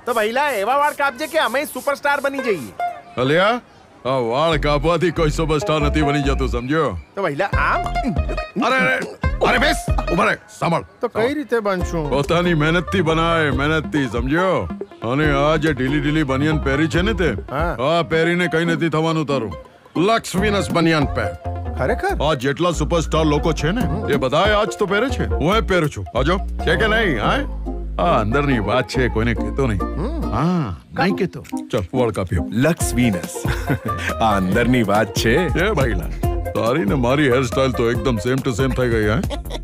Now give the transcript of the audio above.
તો ભઈલા એવા વાળ કાપજે કે અમે સુપરસ્ટાર બની જઈએ. અલ્યા આ વાળ કાપવાથી કોઈ સુપરસ્ટાર નથી બની જતું, સમજ્યો? તો ભઈલા આમ અરે અરે બેસ, ઉભા રહે, સાંભળ. તો કઈ રીતે બનશું? પોતાની મહેનતથી બનાય, મહેનતથી, સમજ્યો? અને આ જે ઢીલી બનિયાન પહેરી છે ને તે, હા. આ પહેરીને કઈ નથી થવાનું તારું. લક્સ વિનસ બનિયાન પહેર. ખરેખર? આ જેટલા સુપરસ્ટાર લોકો છે ને એ બધાએ આજ તો પહેરે છે. હું એ પહેરું છું. આજો છે કે નહીં? હા, આ અંદરની વાત છે, કોઈને કહેતો નહીં. હા, નહીં કહેતો. ચલ વાળ કાપ્યો. Luck Venus. આ અંદરની વાત છે. એ ભાઈલા, તારી ને મારી હેરસ્ટાઈલ તો એકદમ સેમ ટુ સેમ થઈ ગઈ. હા,